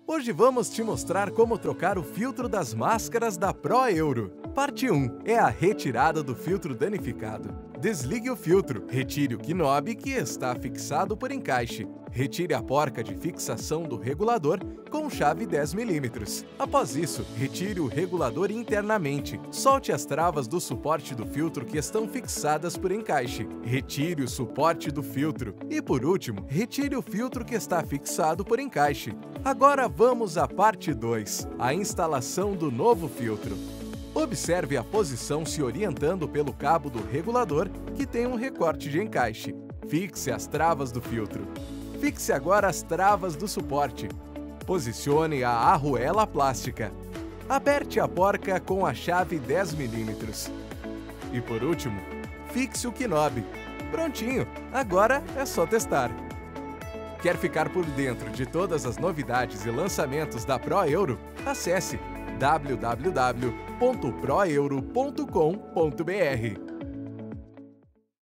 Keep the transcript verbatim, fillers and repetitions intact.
Hoje vamos te mostrar como trocar o filtro das máscaras da ProEuro. Parte um é a retirada do filtro danificado. Desligue o filtro, retire o knob que está fixado por encaixe. Retire a porca de fixação do regulador com chave dez milímetros. Após isso, retire o regulador internamente. Solte as travas do suporte do filtro que estão fixadas por encaixe. Retire o suporte do filtro. E por último, retire o filtro que está fixado por encaixe. Agora vamos à parte dois, a instalação do novo filtro. Observe a posição se orientando pelo cabo do regulador que tem um recorte de encaixe. Fixe as travas do filtro. Fixe agora as travas do suporte. Posicione a arruela plástica. Aperte a porca com a chave dez milímetros. E por último, fixe o knob. Prontinho! Agora é só testar. Quer ficar por dentro de todas as novidades e lançamentos da ProEuro? Acesse w w w ponto proeuro ponto com ponto b r.